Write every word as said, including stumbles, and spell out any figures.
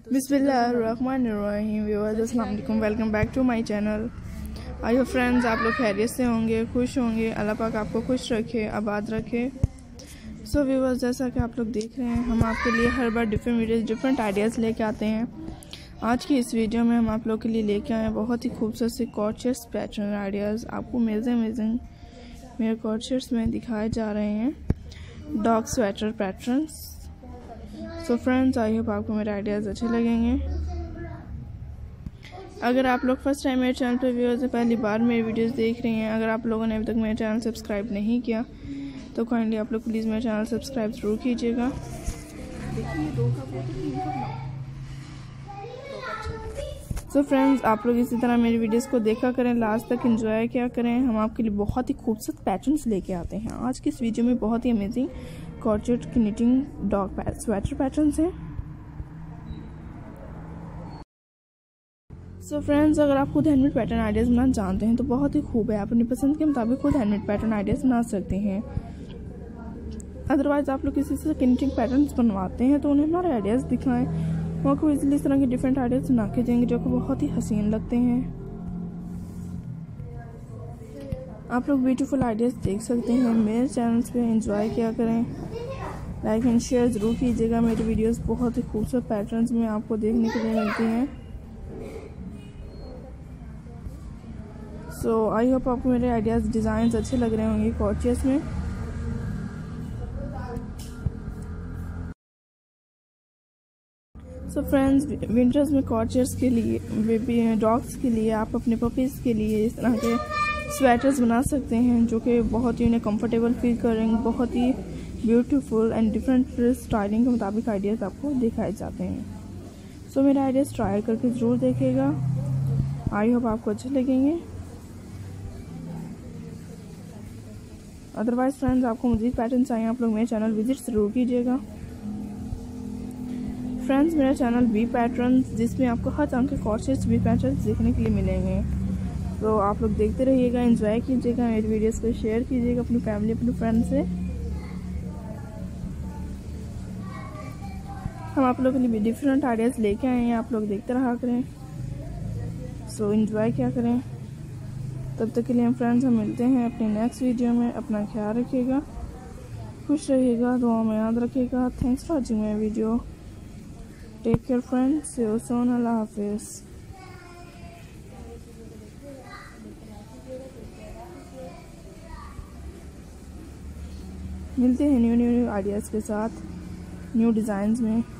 बिस्मिल्लाहिर्रहमानिर्रहीम व्यूअर्स, अस्सलाम वालेकुम, welcome back to my channel. I hope friends आप लोग खैरियत से होंगे, खुश होंगे। अल्लाह पाक आपको खुश रखे, आबाद रखे। सो so, व्यूअर्स, जैसा कि आप लोग देख रहे हैं, हम आपके लिए हर बार डिफरेंट वीडियोस डिफरेंट आइडियाज़ लेके आते हैं। आज की इस वीडियो में हम आप लोग के लिए लेके आए हैं बहुत ही खूबसूरत से कॉर्ड पैटर्न आइडियाज़। आपको अमेजिंग अमेजिंग मेरे कॉर्ड में दिखाए जा रहे हैं dog sweater patterns. So friends, I hope आपको मेरे आइडियाज़ अच्छे लगेंगे। अगर आप लोग फर्स्ट टाइम मेरे चैनल पर व्यूअर्स से पहली बार मेरी वीडियोस देख रही हैं, अगर आप लोगों ने अभी तक मेरे चैनल सब्सक्राइब नहीं किया तो काइंडली आप लोग प्लीज़ मेरे चैनल सब्सक्राइब ज़रूर कीजिएगा। सो फ्रेंड्स, आप लोग इसी तरह मेरी वीडियोस को देखा करें, लास्ट तक एंजॉय किया करें। हम आपके लिए बहुत ही खूबसूरत पैटर्न्स लेके आते हैं। आज की इस वीडियो में बहुत ही अमेजिंग कॉर्ड की निटिंग डॉग स्वेटर पैटर्न्स हैं। सो फ्रेंड्स, अगर आप खुद हैंडमेड पैटर्न आइडियाज़ बनाना जानते हैं तो बहुत ही खूब है। आप अपनी पसंद के मुताबिक खुद हैंडमेड पैटर्न आइडियाज़ बना सकते हैं। अदरवाइज आप लोग किसी से निटिंग पैटर्न्स बनवाते हैं तो उन्हें हमारे आइडियाज़ दिखाएं। वो आपको इजीली इस तरह के डिफरेंट आइडियाज़ बना के देंगे जो कि बहुत ही हसीन लगते हैं। आप लोग ब्यूटीफुल आइडियाज़ देख सकते हैं मेरे चैनल्स पे। एंजॉय किया करें, लाइक एंड शेयर ज़रूर कीजिएगा। मेरी वीडियोस बहुत ही खूबसूरत पैटर्न्स में आपको देखने के लिए मिलती हैं। सो आई होप आपको मेरे आइडियाज़ डिज़ाइंस अच्छे लग रहे होंगे कॉर्ड में। सो फ्रेंड्स, विंटर्स में कॉर्ड के लिए, बेबी डॉग्स के लिए, आप अपने पपीज़ के लिए इस तरह के स्वेटर्स बना सकते हैं जो कि बहुत ही उन्हें कंफर्टेबल फील करेंगे। बहुत ही ब्यूटीफुल एंड डिफरेंट स्टाइलिंग के मुताबिक आइडियाज़ आपको दिखाए जाते हैं। सो so, मेरे आइडियाज़ ट्राई करके ज़रूर देखिएगा। आई होप आपको अच्छे लगेंगे। अदरवाइज फ्रेंड्स, आपको मज़ीद पैटर्न चाहिए, आप लोग मेरे चैनल विजिट ज़रूर कीजिएगा। फ्रेंड्स, मेरा चैनल बी पैटर्न्स, जिसमें आपको हर तरह के कॉर्ड बी पैटर्न्स देखने के लिए मिलेंगे। तो आप लोग देखते रहिएगा, एंजॉय कीजिएगा, मेरी वीडियोस को शेयर कीजिएगा अपनी फैमिली अपने फ्रेंड से। हम आप लोगों के लिए डिफरेंट आइडियाज़ लेके आए हैं, आप लोग देखते रहा करें। सो एंजॉय क्या करें। तब तक के लिए हम फ्रेंड्स हम मिलते हैं अपने नेक्स्ट वीडियो में। अपना ख्याल रखिएगा, खुश रहिएगा, दुआ में याद रखिएगा। Thanks for watching my video. Take care friends, see you soon, अल्लाह हाफिज़। मिलते हैं न्यू न्यू न्यू आइडियाज़ के साथ, न्यू डिज़ाइंस में।